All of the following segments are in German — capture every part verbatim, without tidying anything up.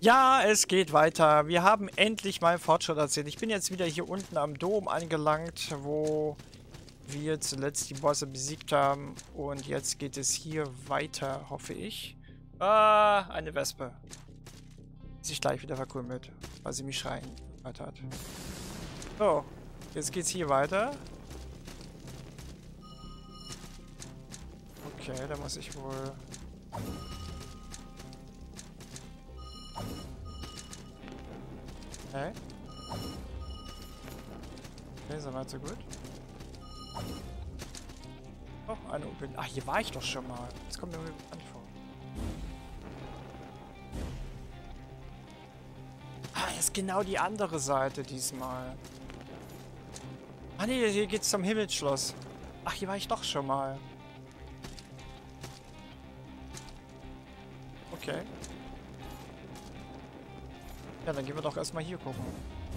Ja, es geht weiter. Wir haben endlich mal Fortschritt erzählt. Ich bin jetzt wieder hier unten am Dom angelangt, wo wir zuletzt die Bosse besiegt haben. Und jetzt geht es hier weiter, hoffe ich. Ah, eine Wespe. Die sich gleich wieder verkrümelt, weil sie mich schreien gehört hat. So, jetzt geht's hier weiter. Okay, da muss ich wohl... Okay. Okay, so weit, so gut. Oh, eine Open. Ach, hier war ich doch schon mal. Das kommt mir irgendwie bekannt vor. Ah, ist genau die andere Seite diesmal. Ah nee, hier geht's zum Himmelsschloss. Ach, hier war ich doch schon mal. Okay. Ja, dann gehen wir doch erstmal hier gucken.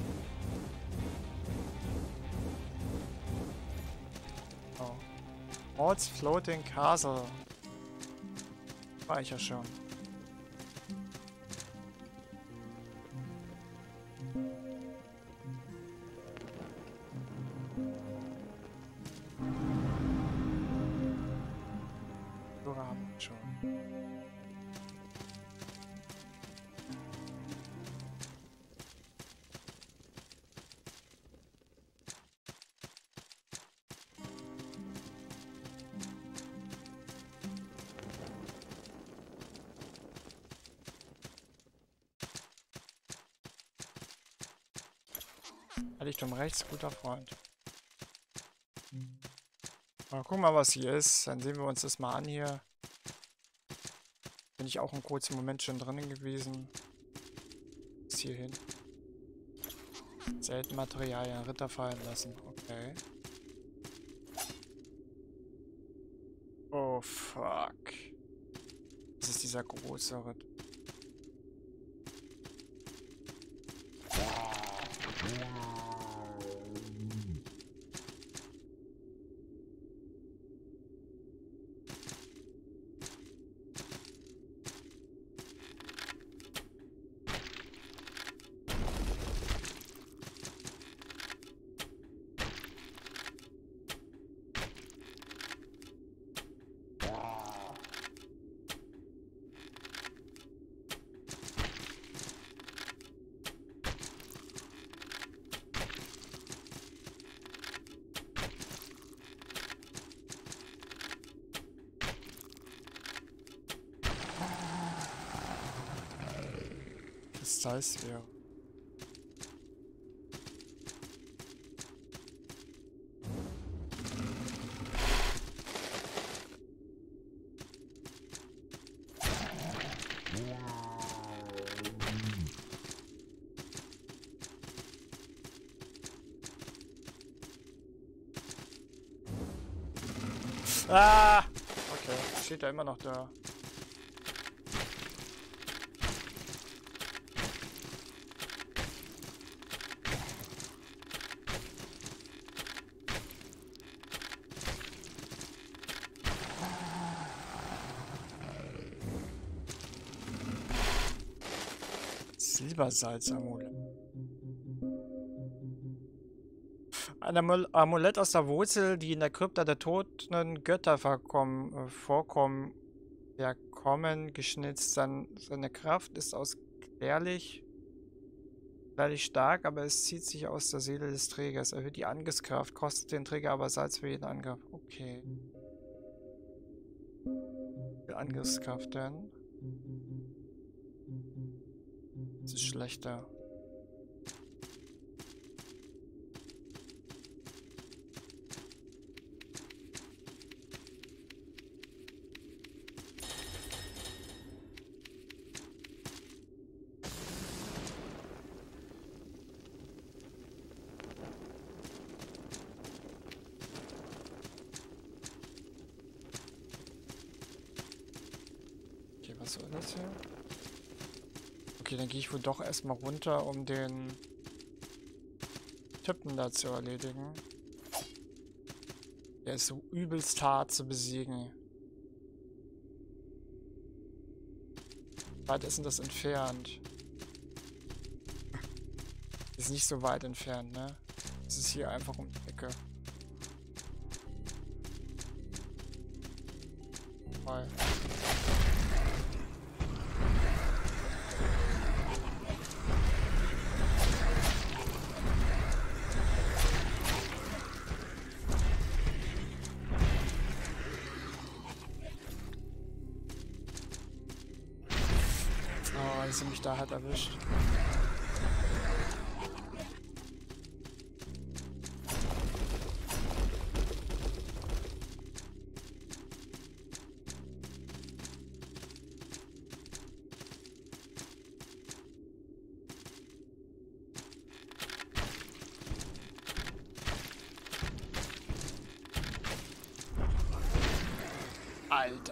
Oh. Maud's Floating Castle. War ich ja schon. So haben wir schon. Richtung rechts, guter Freund. Mal gucken mal, was hier ist. Dann sehen wir uns das mal an hier. Bin ich auch einen kurzen Moment schon drinnen gewesen. Bis hierhin. Selten Materialien, Ritter fallen lassen. Okay. Oh, fuck. Das ist dieser große Ritter. Kristallsphäre. Ah! Okay, steht da immer noch da. Silbersalz-Amulett. Ein Amul Amulett aus der Wurzel, die in der Krypta der toten Götter vorkommen, äh, vorkommen, verkommen, geschnitzt. Sein, seine Kraft ist aus klärlich, klärlich stark, aber es zieht sich aus der Seele des Trägers. Erhöht die Angriffskraft, kostet den Träger aber Salz für jeden Angriff. Okay. Die Angriffskraft denn? Das ist schlechter. Okay, was soll das hier? Okay, dann gehe ich wohl doch erstmal runter, um den Typen da zu erledigen. Der ist so übelst hart zu besiegen. Wie weit ist denn das entfernt? jetzt nicht so weit entfernt, ne? Das ist hier einfach um die Ecke. Voll. Oh, dass sie mich da hat erwischt. Alter.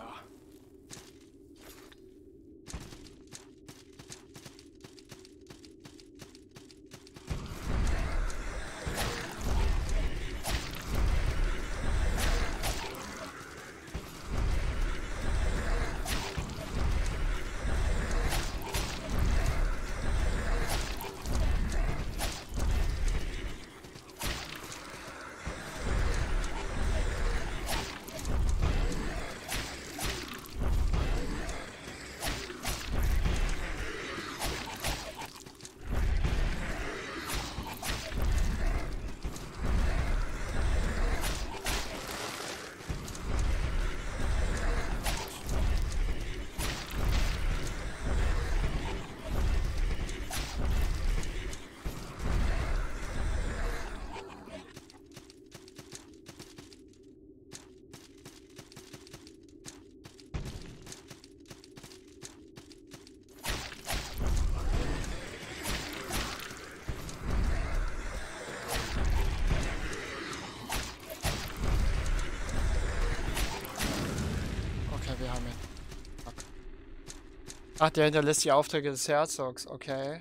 Wir haben ihn. Fuck. Ach, der hinterlässt die Aufträge des Herzogs. Okay.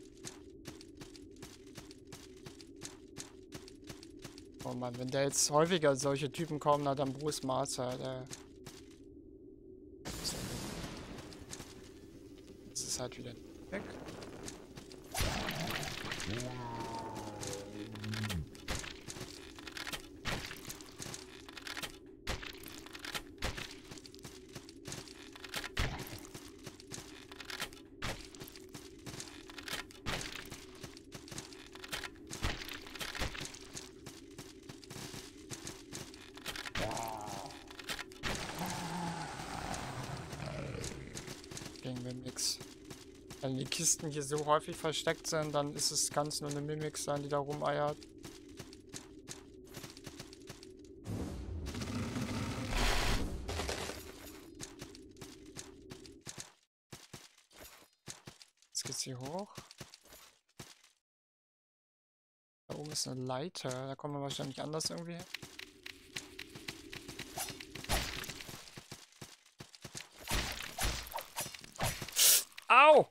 Oh Mann, wenn der jetzt häufiger solche Typen kommen, na dann Bruce Mahlzeit, ey. Jetzt ist halt wieder weg. Gegen Mimics. Wenn die Kisten hier so häufig versteckt sind, dann ist es ganz nur eine Mimik sein, die da rumeiert. Jetzt geht's hier hoch. Da oben ist eine Leiter, da kommen wir wahrscheinlich anders irgendwie hin. Au!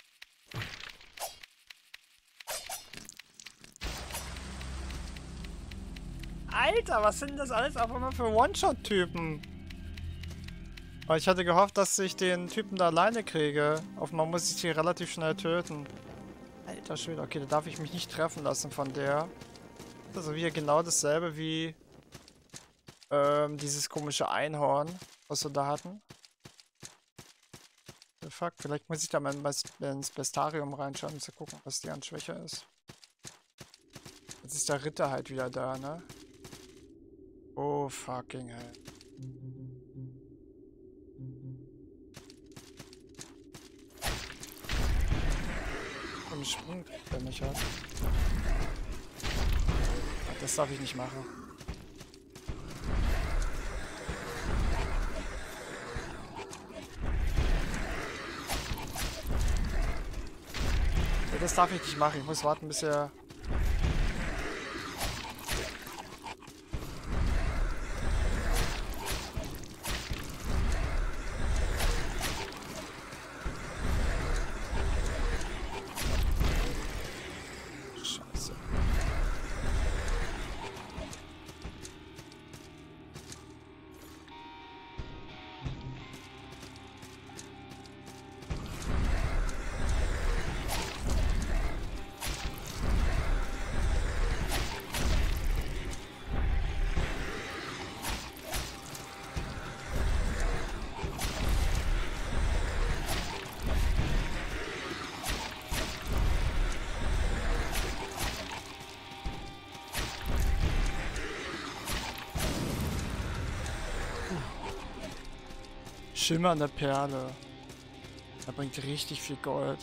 Alter, was sind das alles auf einmal für One-Shot-Typen? Weil ich hatte gehofft, dass ich den Typen da alleine kriege. Auf einmal muss ich sie relativ schnell töten. Alter Schwede, okay, da darf ich mich nicht treffen lassen von der. Also wieder genau dasselbe wie ähm, dieses komische Einhorn, was wir da hatten. Fuck, vielleicht muss ich da mal ins Bestarium reinschauen, um zu gucken, was die an Schwäche ist. Jetzt ist der Ritter halt wieder da, ne? Oh, fucking hell. Und springt, der mich hat. Das darf ich nicht machen. Das darf ich nicht machen. Ich muss warten, bis er... Scheiße. Schimmernde Perle. Er bringt richtig viel Gold.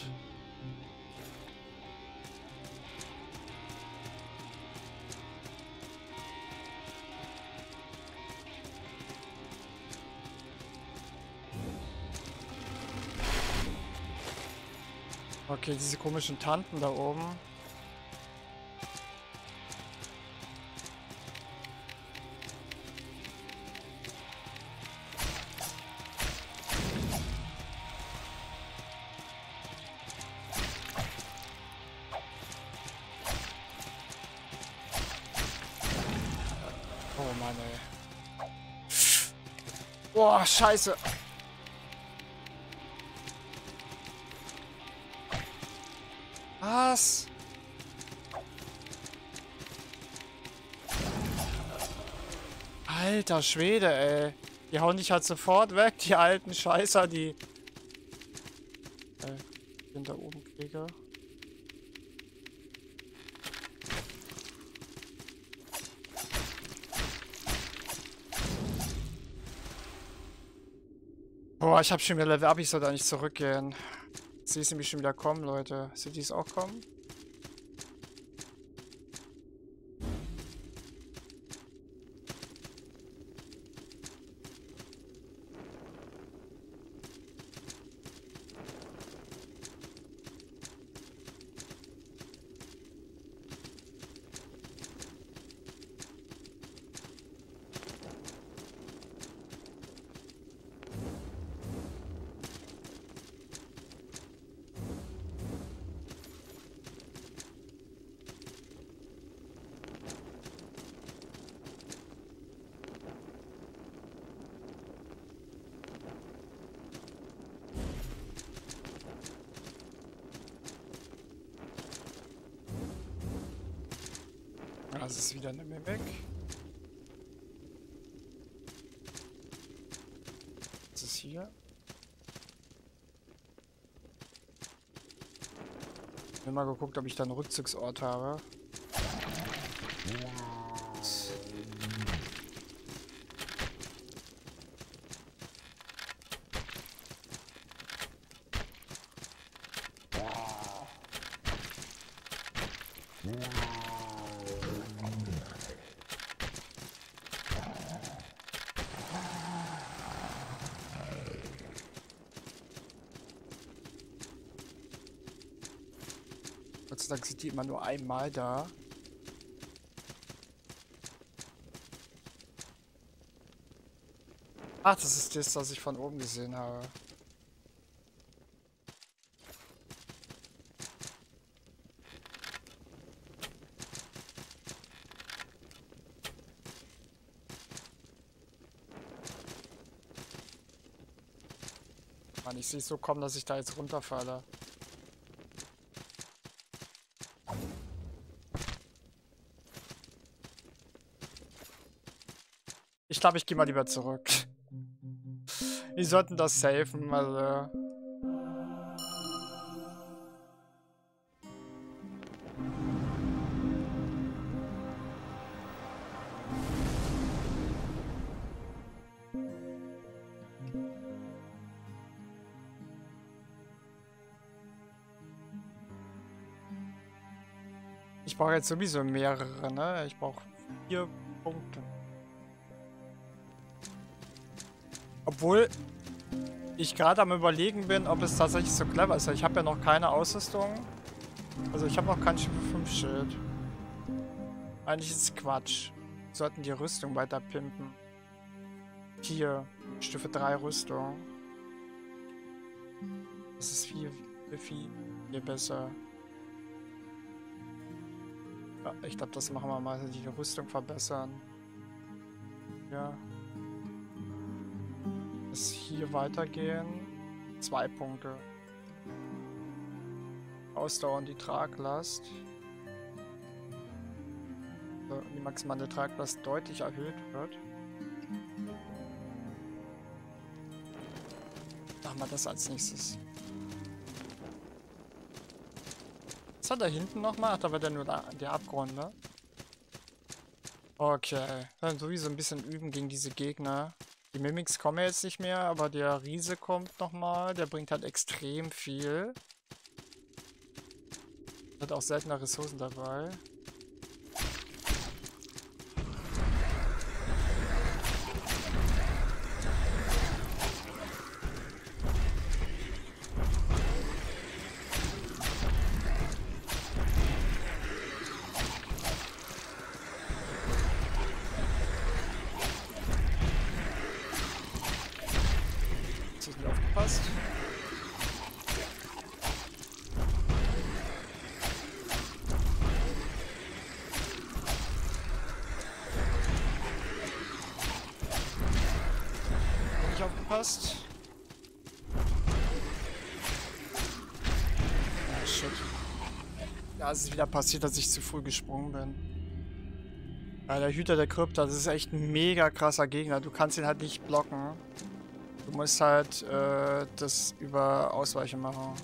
Okay, diese komischen Tanten da oben. Oh Mann, ey. Boah, scheiße. Was? Alter Schwede, ey. Die hauen dich halt sofort weg, die alten Scheißer, die... Äh, ich bin da oben kriege. Boah, ich hab schon wieder Level up, ich soll da nicht zurückgehen. Jetzt sehe ich nämlich schon wieder kommen, Leute. Seht ihr es auch kommen? Das ist wieder eine Mimik. Was ist hier? Ich habe mal geguckt, ob ich da einen Rückzugsort habe. Gott sei Dank sind die immer nur einmal da. Ach, das ist das, was ich von oben gesehen habe. Mann, ich sehe es so kommen, dass ich da jetzt runterfalle. Ich glaube, ich gehe mal lieber zurück. Wir sollten das safen, also... Ich brauche jetzt sowieso mehrere, ne? Ich brauche vier Punkte. Obwohl ich gerade am Überlegen bin, ob es tatsächlich so clever ist. Ich habe ja noch keine Ausrüstung. Also ich habe noch kein Stufe fünf Schild. Eigentlich ist es Quatsch. Wir sollten die Rüstung weiter pimpen. Hier, Stufe drei Rüstung. Das ist viel, viel, viel, viel besser. Ja, ich glaube, das machen wir mal, die Rüstung verbessern. Ja. Das hier weitergehen. Zwei Punkte. Ausdauer und die Traglast. So, die maximale Traglast deutlich erhöht wird. Machen wir das als nächstes. Was hat da hinten nochmal? Ach, da war der nur der, der Abgrund, ne? Okay. Dann sowieso ein bisschen üben gegen diese Gegner. Die Mimics kommen jetzt nicht mehr, aber der Riese kommt nochmal. Der bringt halt extrem viel. Hat auch seltener Ressourcen dabei. Aufgepasst. Nicht aufgepasst. Ah, shit. Ja, es ist wieder passiert, dass ich zu früh gesprungen bin. Ja, der Hüter der Krypta, das ist echt ein mega krasser Gegner. Du kannst ihn halt nicht blocken. Du musst halt äh, das über Ausweichen machen.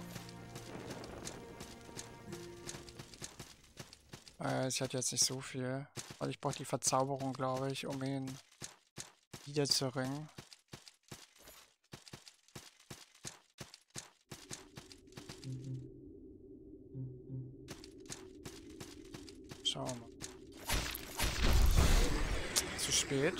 Äh, ich hatte jetzt nicht so viel. Weil ich brauche die Verzauberung, glaube ich, um ihn wiederzuringen. Schauen wir mal. Zu spät.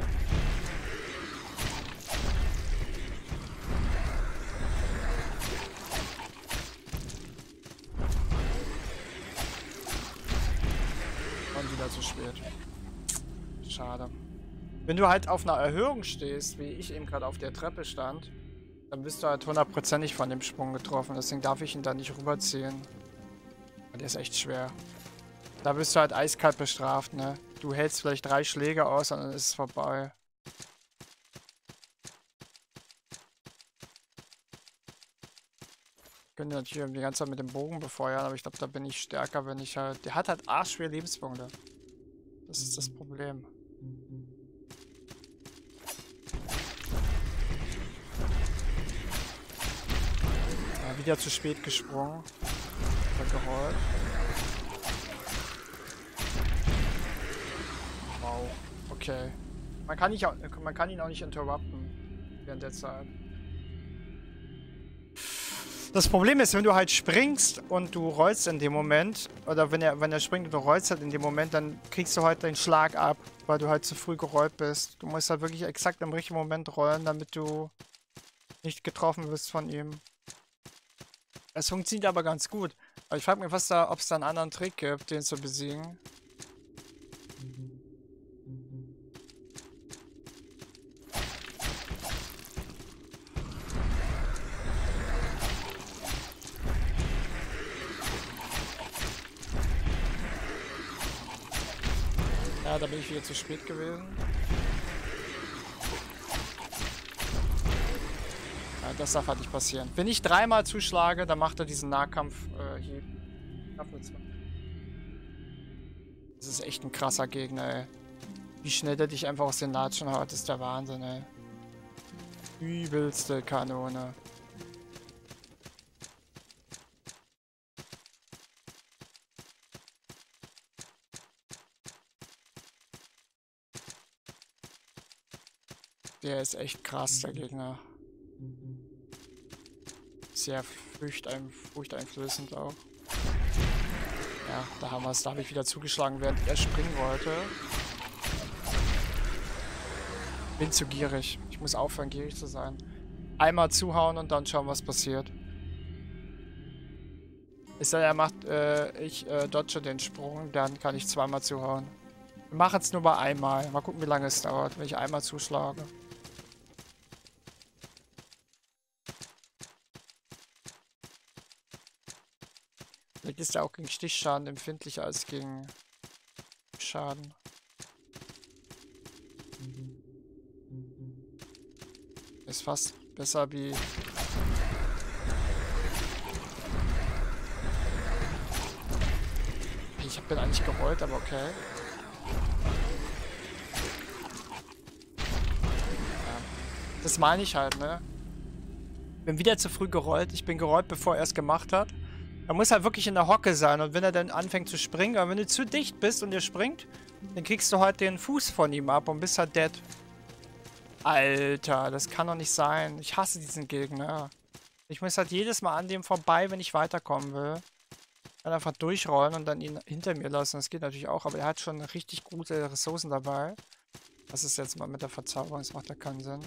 Zu spät. Schade. Wenn du halt auf einer Erhöhung stehst, wie ich eben gerade auf der Treppe stand, dann bist du halt hundertprozentig von dem Sprung getroffen. Deswegen darf ich ihn da nicht rüberziehen. Der ist echt schwer. Da bist du halt eiskalt bestraft, ne? Du hältst vielleicht drei Schläge aus und dann ist es vorbei. Ich könnte natürlich die ganze Zeit mit dem Bogen befeuern, aber ich glaube, da bin ich stärker, wenn ich halt... Der hat halt arschschwer Lebenspunkte. Das ist das Problem. Ja, wieder zu spät gesprungen. Gerollt. Wow. Okay. Man kann, nicht, man kann ihn auch nicht interrupten während der Zeit. Das Problem ist, wenn du halt springst und du rollst in dem Moment, oder wenn er, wenn er springt und du rollst halt in dem Moment, dann kriegst du halt deinen Schlag ab, weil du halt zu früh gerollt bist. Du musst halt wirklich exakt im richtigen Moment rollen, damit du nicht getroffen wirst von ihm. Es funktioniert aber ganz gut. Aber ich frage mich, was da, ob es da einen anderen Trick gibt, den zu besiegen. Ja, da bin ich wieder zu spät gewesen. Ja, das darf halt nicht passieren. Wenn ich dreimal zuschlage, dann macht er diesen Nahkampf äh, hier. Das ist echt ein krasser Gegner, ey. Wie schnell der dich einfach aus den Latschen haut, ist der Wahnsinn, ey. Übelste Kanone. Der ist echt krass, der Gegner. Sehr furchtein, furchteinflößend auch. Ja, da haben wir es. Da habe ich wieder zugeschlagen, während er springen wollte. Bin zu gierig. Ich muss aufhören, gierig zu sein. Einmal zuhauen und dann schauen, was passiert. Ist er, er macht, äh, ich äh, dodge den Sprung, dann kann ich zweimal zuhauen. Wir machen es nur bei einmal. Mal gucken, wie lange es dauert, wenn ich einmal zuschlage. Vielleicht ist er auch gegen Stichschaden empfindlicher als gegen Schaden. Ist fast besser wie... Ich bin eigentlich gerollt, aber okay. Ja. Das meine ich halt, ne? Bin wieder zu früh gerollt. Ich bin gerollt, bevor er es gemacht hat. Er muss halt wirklich in der Hocke sein und wenn er dann anfängt zu springen, aber wenn du zu dicht bist und er springt, dann kriegst du halt den Fuß von ihm ab und bist halt dead. Alter, das kann doch nicht sein. Ich hasse diesen Gegner. Ich muss halt jedes Mal an dem vorbei, wenn ich weiterkommen will. Dann einfach durchrollen und dann ihn hinter mir lassen. Das geht natürlich auch, aber er hat schon richtig gute Ressourcen dabei. Was ist jetzt mal mit der Verzauberung? Das macht ja keinen Sinn.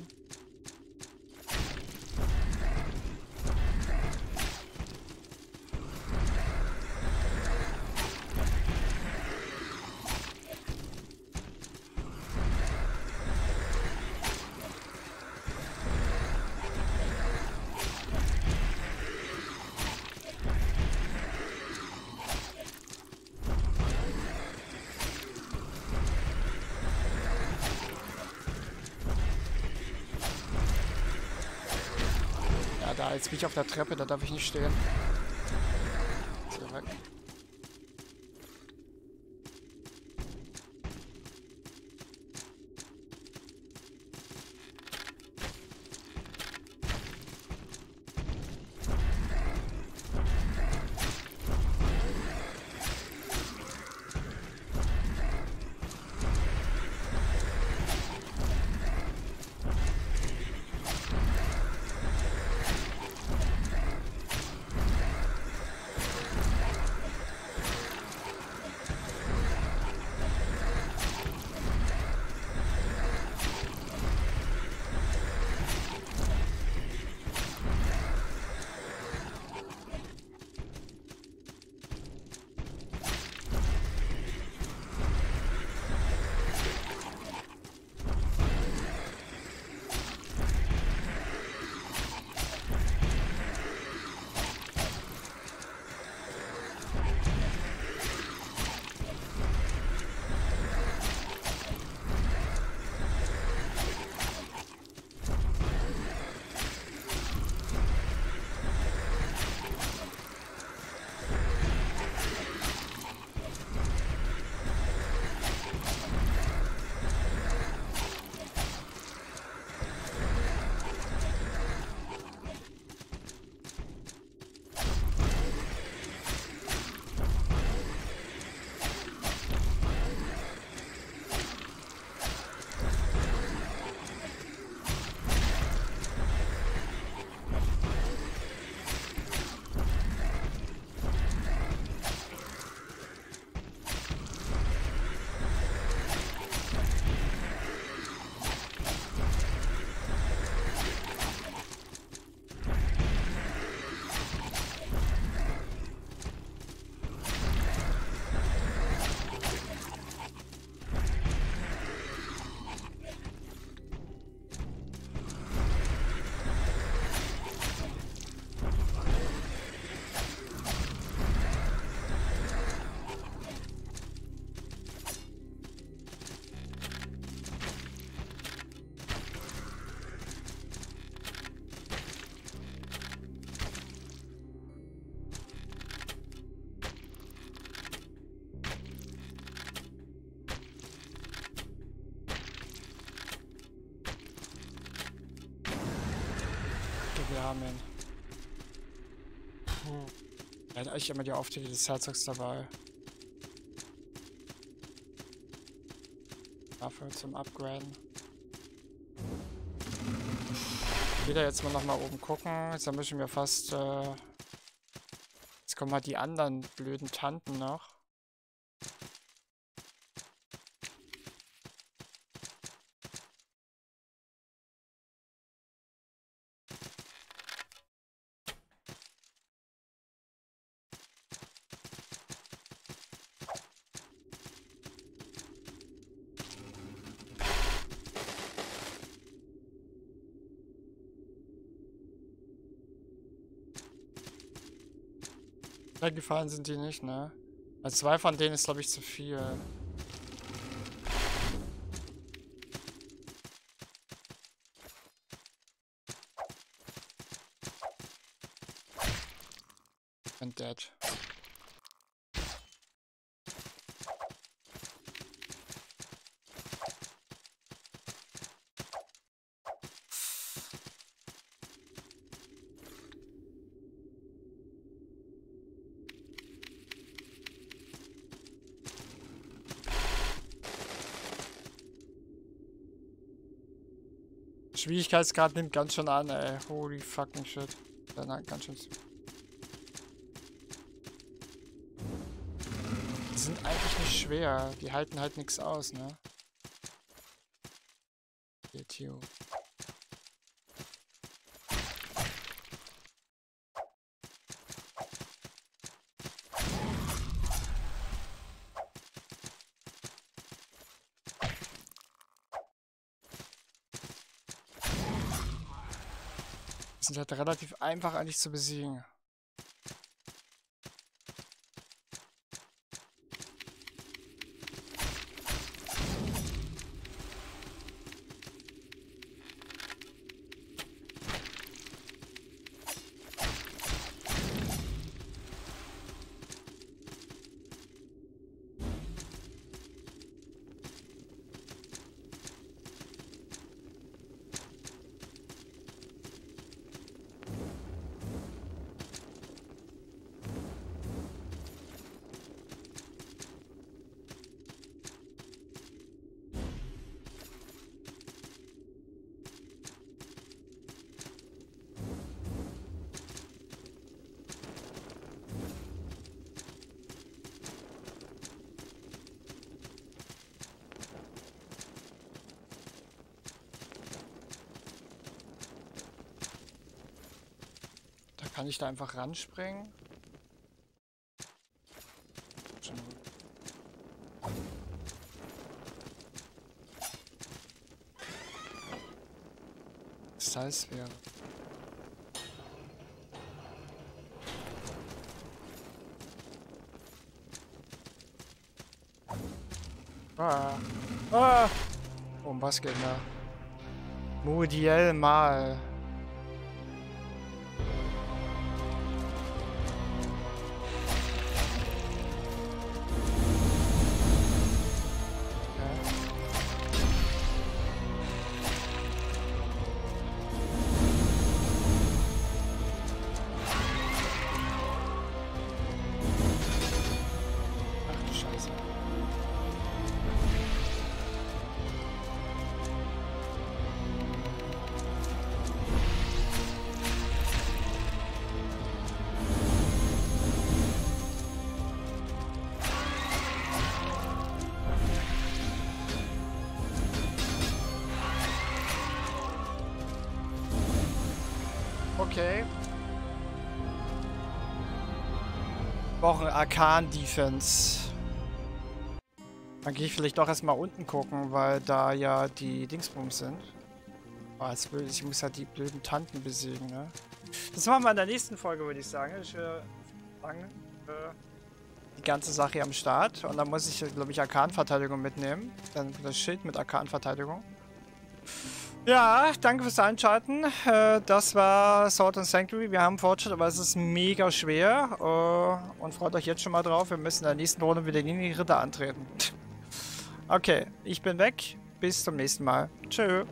Da, jetzt bin ich auf der Treppe, da darf ich nicht stehen. So, weg. Wir haben ihn. Puh. Er hat eigentlich immer die Aufträge des Herzogs dabei. Dafür zum Upgraden. Wieder jetzt mal nochmal oben gucken. Jetzt müssen wir fast... Äh jetzt kommen halt die anderen blöden Tanten noch. Gefallen sind die nicht, ne? Also zwei von denen ist, glaube ich, zu viel. And dead. Schwierigkeitsgrad nimmt ganz schön an, ey. Holy fucking shit. Dann hat ganz schön zu. Die sind eigentlich nicht schwer. Die halten halt nichts aus, ne? Hier, Tio. Die sind halt relativ einfach eigentlich zu besiegen. Kann ich da einfach ranspringen? Schon gut. Das heißt, wir... Ah. Ah. Um was geht da? Mudiel mal. Okay. Wir brauchen Arkan-Defense. Dann gehe ich vielleicht doch erstmal unten gucken, weil da ja die Dingsbums sind. Oh, jetzt will, ich muss halt die blöden Tanten besiegen, ne? Das machen wir in der nächsten Folge, würde ich sagen. Ich äh, sagen, äh, die ganze Sache hier am Start. Und dann muss ich, glaube ich, Arkan-Verteidigung mitnehmen. Dann das Schild mit Arkan-Verteidigung. Ja, danke fürs Einschalten. Äh, das war Sword and Sanctuary. Wir haben Fortschritt, aber es ist mega schwer. Äh, und freut euch jetzt schon mal drauf. Wir müssen in der nächsten Runde wieder gegen die Ritter antreten. Okay, ich bin weg. Bis zum nächsten Mal. Tschö.